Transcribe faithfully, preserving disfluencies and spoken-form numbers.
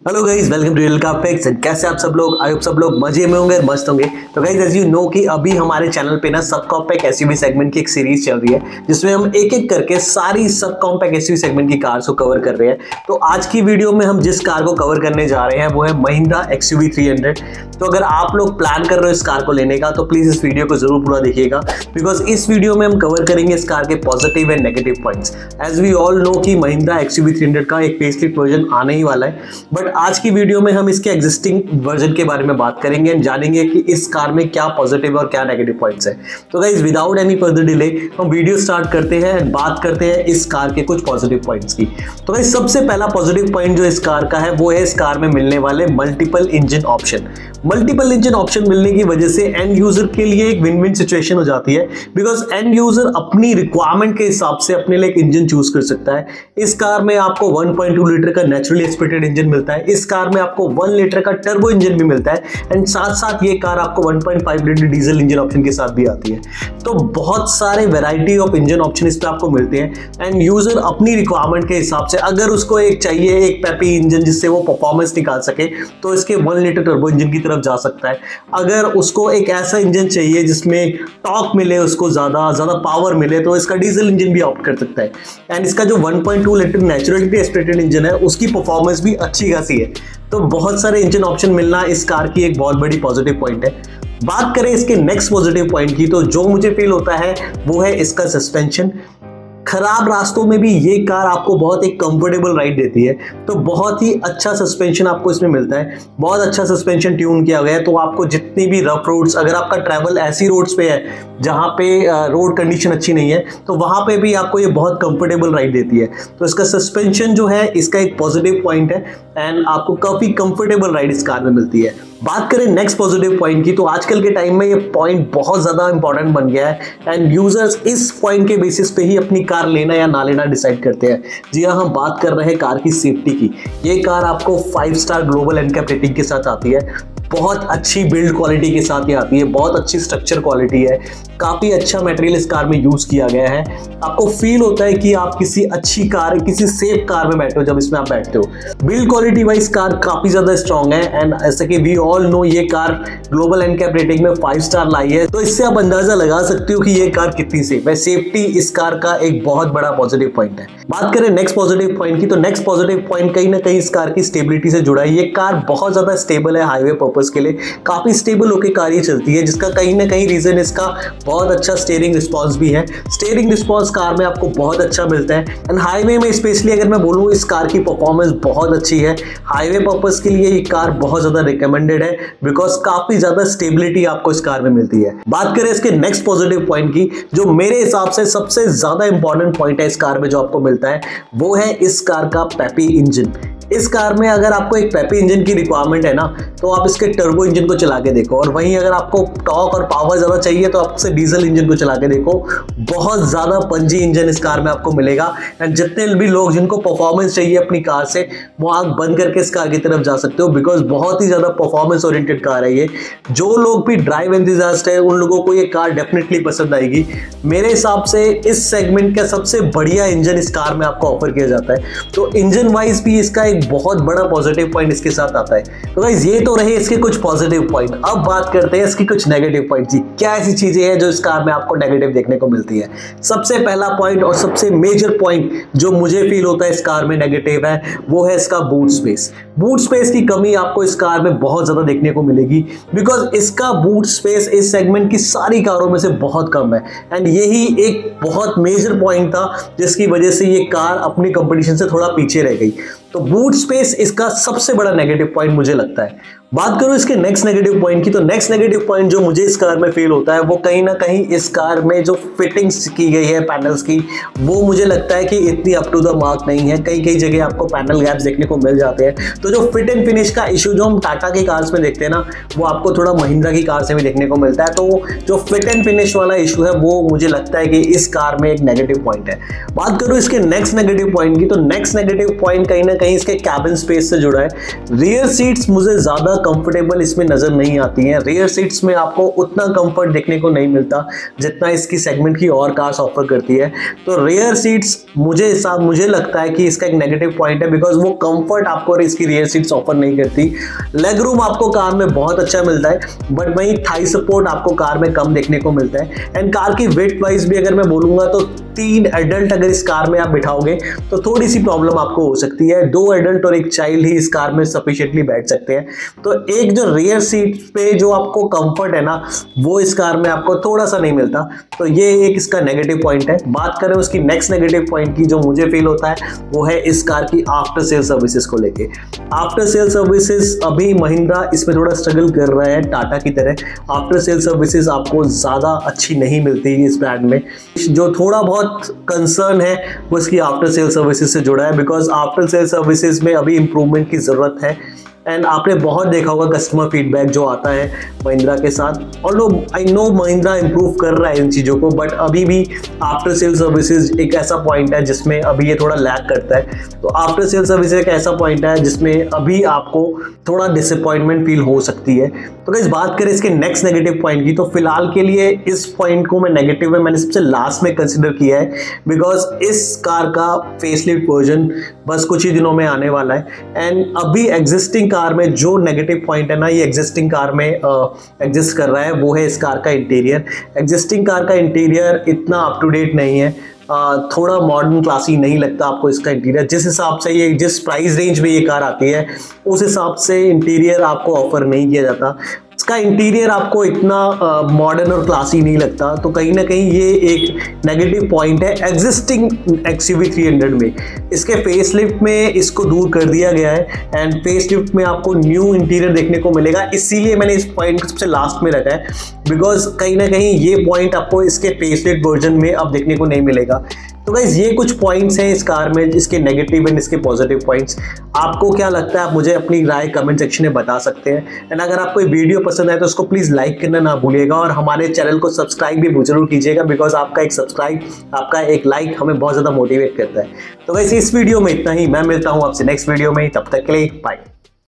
Hello guys, welcome to real car facts. कैसे आप सब लोग? आई होप सब लोग मजे में होंगे, मस्त होंगे। तो गाइस, एज यू नो कि अभी हमारे चैनल पे ना सब कॉम्पैक्ट एसयूवी सेगमेंट की एक सीरीज चल रही है जिसमें हम एक एक करके सारी सब कॉम्पैक्ट एसयूवी सेगमेंट की कार्स को कवर कर रहे हैं। तो आज की वीडियो में हम जिस कार को कवर करने जा रहे हैं वो है महिंद्रा एक्सयूवी थ्री हंड्रेड। तो अगर आप लोग प्लान कर रहे हो इस कार को लेने का तो प्लीज इस वीडियो को जरूर पूरा देखिएगा, बिकॉज इस वीडियो में हम कवर करेंगे इस कार के positive and negative points. As we all know कि महिंद्रा एक्सयूवी थ्री हंड्रेड का एक फेसलिफ्ट वर्जन आने ही वाला है, बट आज की वीडियो में हम इसके एग्जिस्टिंग वर्जन के बारे में बात करेंगे एंड जानेंगे कि इस कार में क्या पॉजिटिव और क्या नेगेटिव पॉइंट्स है। तो guys, without any further delay हम वीडियो स्टार्ट करते हैं एंड बात करते हैं इस कार के कुछ पॉजिटिव पॉइंट्स की। तो गाइस, सबसे पहला पॉजिटिव पॉइंट जो इस कार का है वो है इस कार में मिलने वाले multiple engine option. Multiple engine option मिलने की वजह से एंड यूजर के लिए एक विन विन सिचुएशन हो जाती है, बिकॉज एंड यूजर अपनी रिक्वायरमेंट के हिसाब से अपने लिए एक इंजन चूज कर सकता है। इस कार में आपको वन पॉइंट टू लीटर का नेचुरली एस्पिरेटेड इंजन मिलता है, इस कार में आपको वन लीटर का टर्बो इंजन भी मिलता है एंड साथ साथ ये कार आपको one point five litre diesel engine option के साथ भी आती है। तो बहुत सारे वैरायटी ऑफ इंजन ऑप्शन इस पे आपको मिलते हैं एंड यूजर अपनी रिक्वायरमेंट के हिसाब से अगर उसको एक चाहिए एक पेपी इंजन जिससे वो परफॉर्मेंस निकाल सके तो इसके वन लीटर टर्बो इंजन की तरफ जा सकता है। अगर उसको एक ऐसा इंजन चाहिए जिसमें टॉर्क मिले, उसको ज्यादा ज्यादा पावर मिले, तो इसका डीजल इंजन भी ऑप्ट कर सकता है। एंड इसका जो one point two litre naturally aspirated engine है उसकी परफॉर्मेंस भी अच्छी खासी है। तो बहुत सारे इंजन ऑप्शन मिलना इस कार की एक बहुत बड़ी पॉजिटिव पॉइंट है। बात करें इसके नेक्स्ट पॉजिटिव पॉइंट की तो जो मुझे फील होता है वो है इसका सस्पेंशन। खराब रास्तों में भी ये कार आपको बहुत एक कंफर्टेबल राइड देती है, तो बहुत ही अच्छा सस्पेंशन आपको इसमें मिलता है। बहुत अच्छा सस्पेंशन ट्यून किया गया है, तो आपको जितनी भी रफ रोड्स, अगर आपका ट्रैवल ऐसी रोड्स पे है जहाँ पे रोड कंडीशन अच्छी नहीं है तो वहाँ पे भी आपको ये बहुत कंफर्टेबल राइड देती है। तो इसका सस्पेंशन जो है इसका एक पॉजिटिव पॉइंट है एंड आपको काफ़ी कंफर्टेबल राइड इस कार में मिलती है। बात करें नेक्स्ट पॉजिटिव पॉइंट की तो आजकल के टाइम में ये पॉइंट बहुत ज़्यादा इंपॉर्टेंट बन गया है एंड यूजर्स इस पॉइंट के बेसिस पे ही अपनी कार लेना या ना लेना डिसाइड करते हैं। जी हाँ, हम बात कर रहे हैं कार की सेफ्टी की। ये कार आपको five star global NCAP rating के साथ आती है, बहुत अच्छी बिल्ड क्वालिटी के साथ ये आती है, बहुत अच्छी स्ट्रक्चर क्वालिटी है, काफ़ी अच्छा मटेरियल इस कार में यूज़ किया गया है। आपको फील होता है कि आप किसी अच्छी कार, किसी सेफ कार में बैठे हो जब इसमें आप बैठते हो। बिल्ड क्वालिटी वाइज कार काफ़ी ज़्यादा स्ट्रॉन्ग है एंड ऐसा कि वी ऑल नो ये कार ग्लोबल एनकैप रेटिंग में फाइव स्टार लाई है, तो इससे आप अंदाजा लगा सकते हो कि ये कार कितनी सेफ है। सेफ्टी इस कार का एक बहुत बड़ा पॉजिटिव पॉइंट है। बात करें नेक्स्ट पॉजिटिव पॉइंट की तो नेक्स्ट पॉजिटिव पॉइंट कहीं ना कहीं इस कार की स्टेबिलिटी से जुड़ा है। ये कार बहुत ज़्यादा स्टेबल है, हाईवे पर्पज के लिए काफ़ी स्टेबल होकर कार ये चलती है, जिसका कहीं ना कहीं रीजन इसका बहुत अच्छा स्टीयरिंग रिस्पॉन्स भी है। स्टीयरिंग रिस्पॉन्स कार में आपको बहुत अच्छा मिलता है एंड हाईवे में स्पेशली अगर मैं बोलूँ इस कार की परफॉर्मेंस बहुत अच्छी है। हाईवे पर्पज के लिए ये कार बहुत ज़्यादा रिकमेंडेड है बिकॉज काफ़ी ज़्यादा स्टेबिलिटी आपको इस कार में मिलती है। बात करें इसके नेक्स्ट पॉजिटिव पॉइंट की, जो मेरे हिसाब से सबसे ज़्यादा इंपॉर्टेंट पॉइंट है इस कार में जो आपको मिलता है वो है इस कार का पेपी इंजन। इस कार में अगर आपको एक पेपी इंजन की रिक्वायरमेंट है ना तो आप इसके टर्बो इंजन को चला के देखो, और वहीं अगर आपको टॉर्क और पावर ज़्यादा चाहिए तो आप इससे डीजल इंजन को चला के देखो। बहुत ज़्यादा पंजी इंजन इस कार में आपको मिलेगा एंड जितने भी लोग जिनको परफॉर्मेंस चाहिए अपनी कार से वो आँख बंद करके इस कार की तरफ जा सकते हो, बिकॉज बहुत ही ज़्यादा परफॉर्मेंस ओरिएंटेड कार है ये। जो लोग भी ड्राइव एंथुसियास्ट है उन लोगों को ये कार डेफिनेटली पसंद आएगी। मेरे हिसाब से इस सेगमेंट का सबसे बढ़िया इंजन इस कार में आपको ऑफर किया जाता है, तो इंजन वाइज भी इसका एक बहुत बड़ा पॉजिटिव पॉइंट इसके साथ आता है। तो गाइस, ये तो रहे इसके कुछ पॉजिटिव पॉइंट। अब बात करते हैं इसकी कुछ नेगेटिव पॉइंट की। क्या ऐसी चीजें हैं जो इस कार में आपको नेगेटिव देखने को मिलती है? सबसे पहला पॉइंट और सबसे मेजर पॉइंट जो मुझे फील होता है इस कार में नेगेटिव है वो है इसका बूट स्पेस। बूट स्पेस की कमी आपको इस कार में बहुत ज्यादा देखने को मिलेगी बिकॉज इसका बूट स्पेस इस सेगमेंट की सारी कारों में से बहुत कम है एंड यही एक बहुत मेजर पॉइंट था जिसकी वजह से ये कार अपनी कंपटीशन से थोड़ा पीछे रह गई। तो बूट स्पेस इसका सबसे बड़ा नेगेटिव पॉइंट मुझे लगता है। बात करूं इसके नेक्स्ट नेगेटिव पॉइंट की तो नेक्स्ट नेगेटिव पॉइंट जो मुझे इस कार में फील होता है वो कहीं ना कहीं इस कार में जो फिटिंग्स की गई है पैनल्स की, वो मुझे लगता है कि इतनी अप टू द मार्क नहीं है। कई कई जगह आपको पैनल गैप्स देखने को मिल जाते हैं। तो जो फिट एंड फिनिश का इशू जो हम टाटा की कार्स में देखते हैं ना वो आपको थोड़ा महिंद्रा की कार से भी देखने को मिलता है। तो जो फिट एंड फिनिश वाला इशू है वो मुझे लगता है कि इस कार में एक नेगेटिव पॉइंट है। बात करूँ इसके नेक्स्ट नेगेटिव पॉइंट की तो नेक्स्ट नेगेटिव पॉइंट कहीं ना कहीं इसके कैबिन स्पेस से जुड़ा है। रियर सीट्स मुझे ज्यादा कंफर्टेबल इसमें नजर नहीं आती हैं। रियर सीट्स में आपको उतना कंफर्ट देखने को नहीं मिलता जितना इसकी सेगमेंट की और कार्स ऑफर करती है। तो रियर सीट्स मुझे हिसाब मुझे लगता है कि इसका एक नेगेटिव पॉइंट है बिकॉज वो कंफर्ट आपको इसकी रियर सीट्स ऑफर नहीं करती। लेग रूम आपको कार में बहुत अच्छा मिलता है, बट वहीं थाई सपोर्ट आपको कार में कम देखने को मिलता है। एंड कार की वेट वाइज भी अगर मैं बोलूंगा तो तीन एडल्ट अगर इस कार में आप बिठाओगे तो थोड़ी सी प्रॉब्लम आपको हो सकती है। दो एडल्ट और एक चाइल्ड ही इस कार में सफिशिएंटली बैठ सकते हैं। तो एक जो रियर सीट पे जो आपको कंफर्ट है ना, वो इस कार में आपको थोड़ा सा नहीं मिलता। तो ये एक इसका नेगेटिव पॉइंट है। बात करें उसकी नेक्स्ट नेगेटिव पॉइंट की, जो मुझे फील होता है वो है इस कार की आफ्टर सेल सर्विसेज को लेके। आफ्टर सेल सर्विसेज अभी महिंद्रा इसमें थोड़ा स्ट्रगल कर रहा है टाटा की तरह। आफ्टर सेल सर्विसेज आपको ज्यादा अच्छी नहीं मिलती इस ब्रांड में। जो थोड़ा बहुत कंसर्न है वो इसकी आफ्टर सेल सर्विसेज से जुड़ा है, बिकॉज आफ्टर सेल सर्विसेज में अभी इंप्रूवमेंट की जरूरत है। एंड आपने बहुत देखा होगा कस्टमर फीडबैक जो आता है महिंद्रा के साथ, और लो आई नो महिंद्रा इंप्रूव कर रहा है इन चीज़ों को, बट अभी भी आफ्टर सेल सर्विसेज एक ऐसा पॉइंट है जिसमें अभी ये थोड़ा लैग करता है। तो आफ्टर सेल सर्विसेज एक ऐसा पॉइंट है जिसमें अभी आपको थोड़ा डिसअपॉइंटमेंट फील हो सकती है। तो गाइस बात करें इसके नेक्स्ट नेगेटिव पॉइंट की, तो फिलहाल के लिए इस पॉइंट को मैं नेगेटिव में मैंने सबसे लास्ट में कंसिडर किया है, बिकॉज इस कार का फेसलिफ्ट वर्जन बस कुछ ही दिनों में आने वाला है। एंड अभी एग्जिस्टिंग कार में जो नेगेटिव पॉइंट है ना, ये एग्जिस्टिंग कार में एग्जिस्ट कर रहा है, वो है इस कार का इंटीरियर। एग्जिस्टिंग कार का इंटीरियर इतना अप टू डेट नहीं है, Uh, थोड़ा मॉडर्न क्लासी नहीं लगता आपको इसका इंटीरियर। जिस हिसाब से ये जिस प्राइस रेंज में ये कार आती है उस हिसाब से इंटीरियर आपको ऑफर नहीं किया जाता। इसका इंटीरियर आपको इतना मॉडर्न uh, और क्लासी नहीं लगता। तो कहीं ना कहीं ये एक नेगेटिव पॉइंट है एग्जिस्टिंग एक्सयूवी थ्री हंड्रेड में। इसके फेसलिफ्ट में इसको दूर कर दिया गया है एंड फेसलिफ्ट में आपको न्यू इंटीरियर देखने को मिलेगा। इसीलिए मैंने इस पॉइंट को सबसे लास्ट में रखा है, बिकॉज कहीं ना कहीं ये पॉइंट आपको इसके फेसलिफ्ट वर्जन में अब देखने को नहीं मिलेगा। तो गाइस ये कुछ पॉइंट्स हैं इस कार में, इसके नेगेटिव एंड इसके पॉजिटिव पॉइंट्स। आपको क्या लगता है, आप मुझे अपनी राय कमेंट सेक्शन में बता सकते हैं। एंड अगर आपको ये वीडियो पसंद आए तो उसको प्लीज़ लाइक करना ना भूलिएगा, और हमारे चैनल को सब्सक्राइब भी जरूर कीजिएगा, बिकॉज आपका एक सब्सक्राइब, आपका एक लाइक हमें बहुत ज़्यादा मोटिवेट करता है। तो गाइस इस वीडियो में इतना ही। मैं मिलता हूँ आपसे नेक्स्ट वीडियो में, तब तक के लिए बाय।